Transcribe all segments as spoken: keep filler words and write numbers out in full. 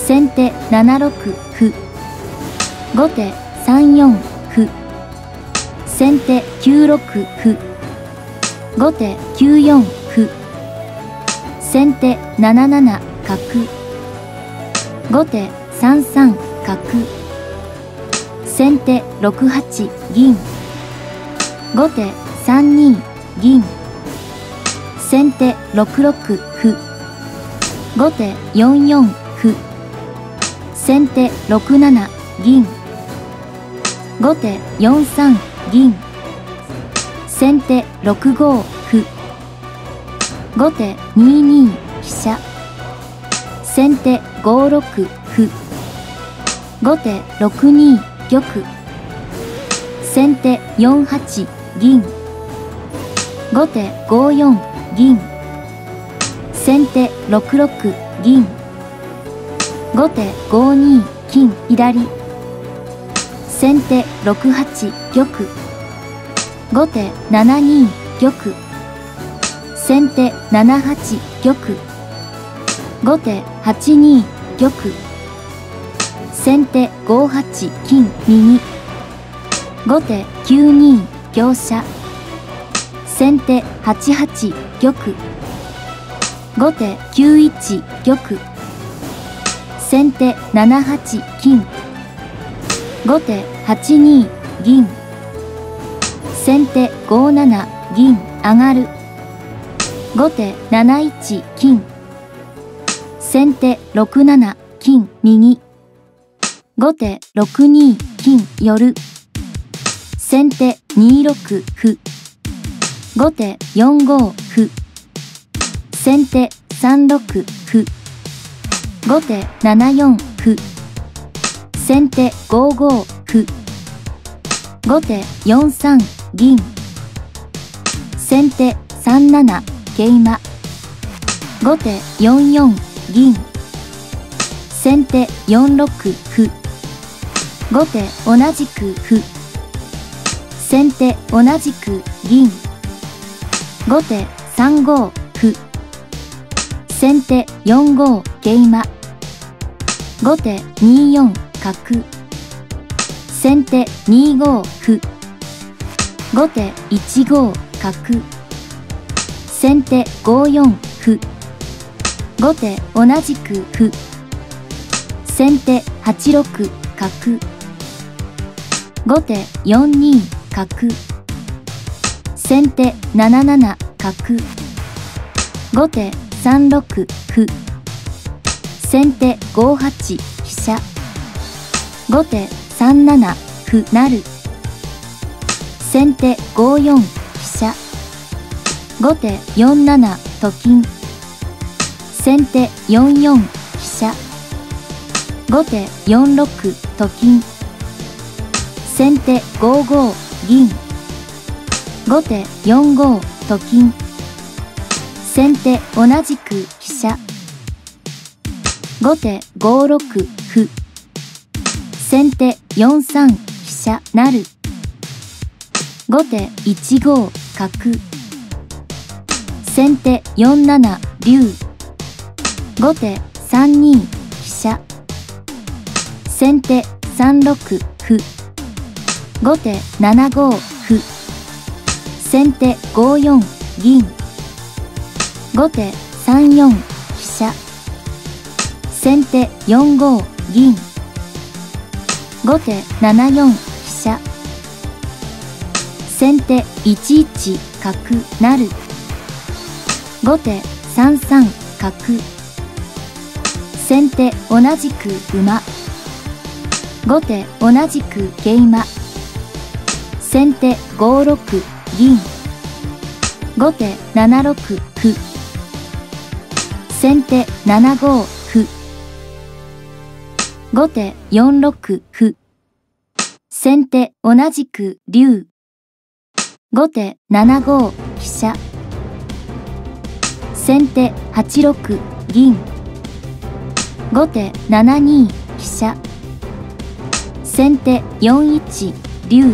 先手ななろく歩。後手さんよん歩。先手きゅうろく歩。後手きゅうよん歩。先手なななな角。後手さんさん角。先手ろくはち銀。後手さんに銀。先手ろくろく歩。後手よんよん歩。先手ろくなな銀。後手よんさん銀。先手ろくご歩。後手にに飛車。先手ごろく歩。後手ろくに玉。先手よんはち銀。後手ごよん銀。先手ろくろく銀。後手ごに金左。先手ろくはち玉。後手ななに玉。先手ななはち玉。後手はちに玉。先手ごはち金右。後手きゅうに香車。先手はちはち玉。後手きゅういち玉。先手ななはち金。後手はちに銀。先手ごなな銀上がる。後手なないち金。先手ろくなな金右。後手ろくに金寄る。先手にろく歩。後手よんご歩。先手さんろく歩。後手ななよん歩。先手ごご歩。後手よんさん銀。先手さんなな桂馬。後手よんよん銀。先手よんろく歩。後手同じく歩。先手同じく銀。後手さんご歩。先手よんご桂馬。後手によん角。先手にご歩。後手いちご角。先手ごよん歩。後手同じく歩。先手はちろく角。後手よんに角。先手なななな角。後手さんろく歩。先手ごはち飛車。後手さんなな歩成。先手ごよん飛車。後手よんななと金。先手よんよん飛車。後手よんろくと金。先手ごご銀。後手よんごと金。先手同じく飛車。後手ごろく歩。先手よんさん飛車成。後手いちご角。先手よんなな竜。後手さんに飛車。先手さんろく歩。後手ななご歩。先手ごよん銀。後手さんよん飛車。先手よんご銀。後手ななよん飛車。先手いちいち角成。後手さんさん角。先手同じく馬。後手同じく桂馬。先手ごろく銀。後手ななろく歩。先手ななご歩。後手よんろく歩。先手同じく竜。後手ななご飛車。先手はちろく銀。後手ななに飛車。先手よんいち竜。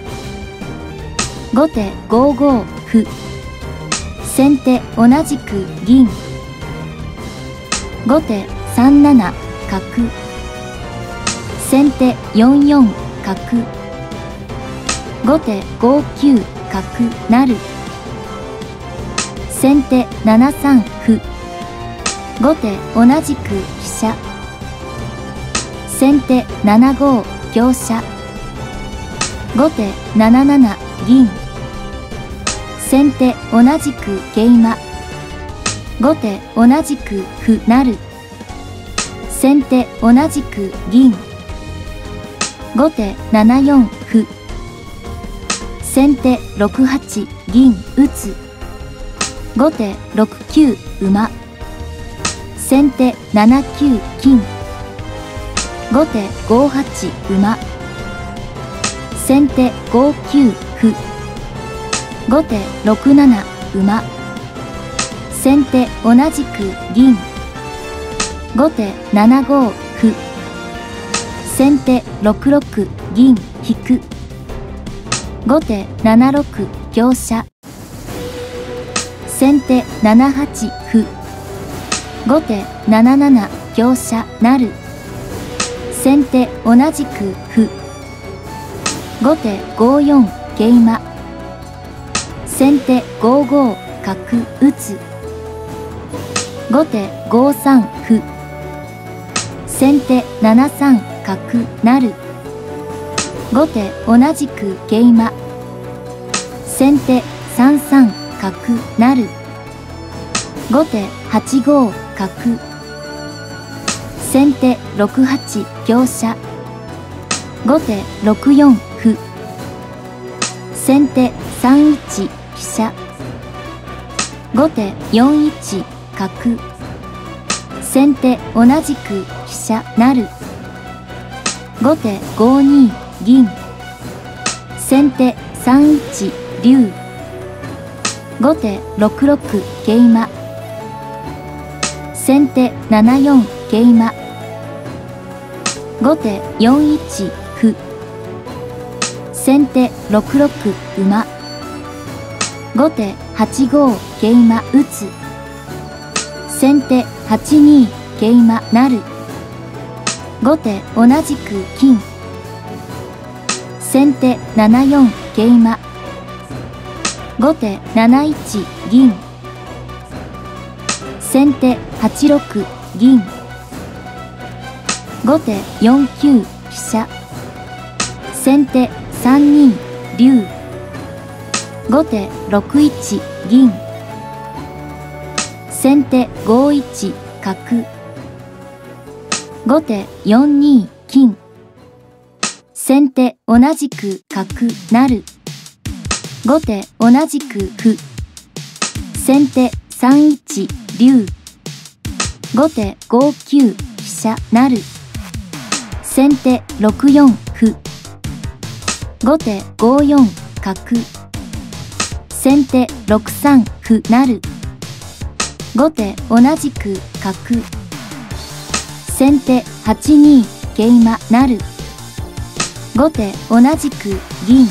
後手ごご歩。先手同じく銀。後手さんなな角。先手よんよん角。後手ごきゅう角成。先手ななさん歩。後手同じく飛車。先手ななご香車。後手なななな銀。先手同じく桂馬。後手同じく歩成。先手同じく銀。後手ななよん歩。先手ろくはち銀打つ。後手ろくきゅう馬。先手ななきゅう金。後手ごはち馬。先手ごきゅう歩。後手ろくなな馬。先手同じく銀。後手ななご歩。先手ろくろく銀引く。後手ななろく香車。先手ななはち歩。後手なななな香車成。先手同じく歩。後手ごよん桂馬。先手ごご角打つ。後手ごさん歩。先手ななさん角成。後手同じく桂馬。先手さんさん角成。後手はちご角。先手ろくはち香車。後手ろくよん歩。先手さんいち飛車。後手よんいち角。先手同じく飛車成。後手ごに銀。先手さんいち竜。後手ろくろく桂馬。先手ななよん桂馬。後手よんいち歩。先手ろくろく馬。後手はちご桂馬打つ。先手はちに桂馬成。後手同じく金。先手ななよん桂馬。後手なないち銀。先手はちろく銀。後手よんきゅう飛車。先手さんに竜。後手ろくいち銀。先手ごいち角。後手よんに金。先手同じく角成。後手同じく歩。先手さんいち竜。後手ごきゅう飛車成。先手ろくよん歩。後手ごよん角。先手ろくさん歩成。後手同じく角。先手はちに桂馬成。後手同じく銀。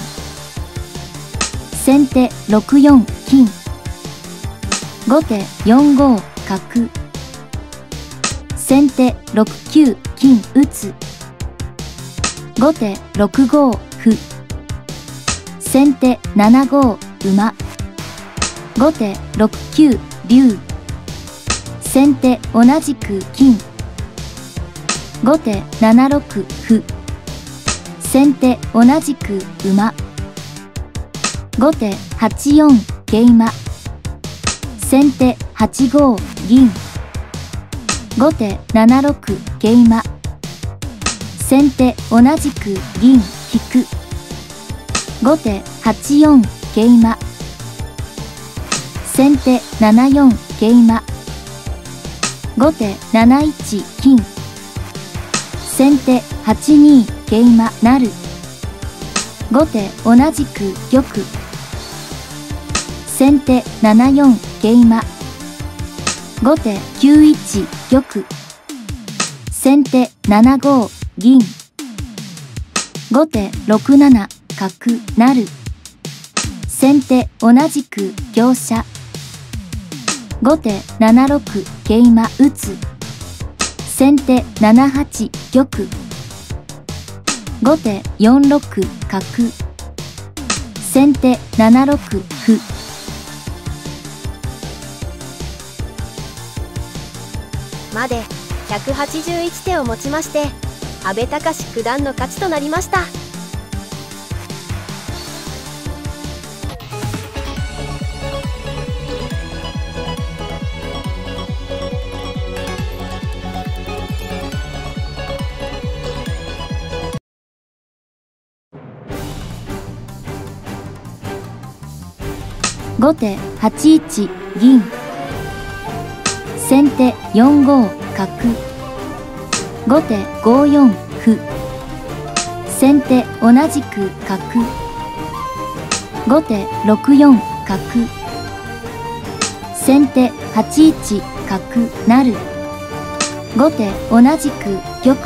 先手ろくよん金。後手よんご角。先手ろくきゅう金打つ。後手ろくご歩。先手ななご馬。後手ろくきゅう竜。先手同じく金。後手ななろく歩。先手同じく馬。後手はちよん桂馬。先手はちご銀。後手ななろく桂馬。先手同じく銀引く。後手はちよん桂馬。先手ななよん桂馬。後手なないち金。先手はちに桂馬成。後手同じく玉。先手ななよん桂馬。後手きゅういち玉。先手ななご銀。後手ろくなな角成。先手同じく香車。後手ななろく桂馬打つ。 先手ななはち玉。後手よんろく角。先手ななろく歩。 までひゃくはちじゅういち手をもちまして阿部隆九段の勝ちとなりました。 後手はちいち銀。先手よんご角。後手ごよん歩。先手同じく角。後手ろくよん角。先手はちいち角成。後手同じく玉。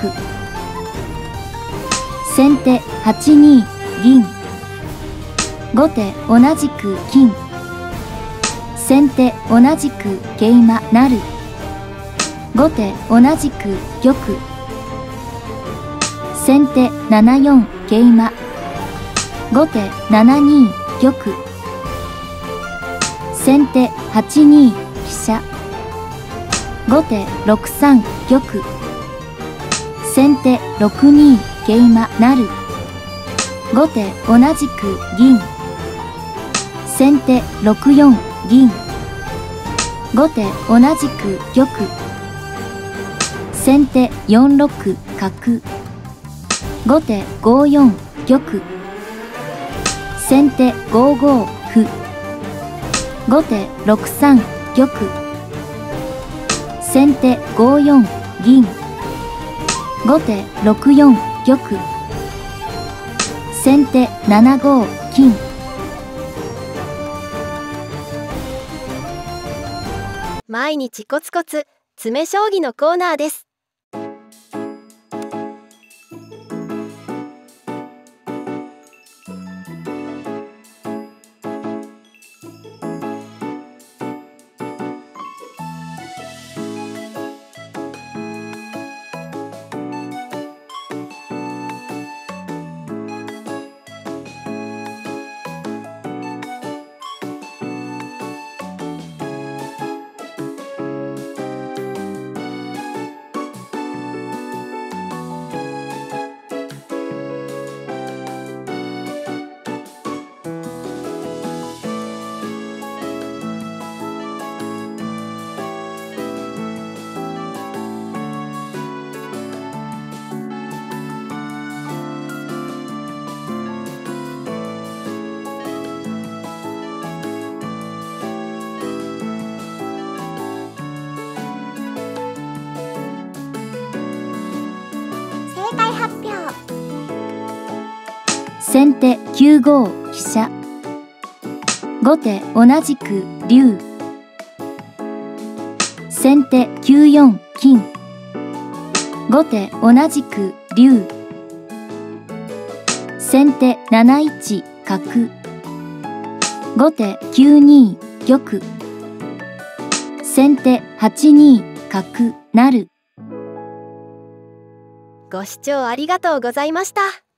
先手はちに銀。後手同じく金。先手同じく桂馬成。後手同じく玉。先手ななよん桂馬。後手ななに玉。先手はちに飛車。後手ろくさん玉。先手ろくに桂馬成。後手同じく銀。先手ろくよん銀。後手同じく玉。先手よんろく角。後手ごよん玉。先手ごご歩。後手ろくさん玉。先手ごよん銀。後手ろくよん玉。先手ななご金。 毎日コツコツ詰将棋のコーナーです。 正解発表。 先手きゅうご飛車。後手同じく竜。先手きゅうよん金。後手同じく竜。先手なないち角。後手きゅうに玉。先手はちに角成。 ご視聴ありがとうございました。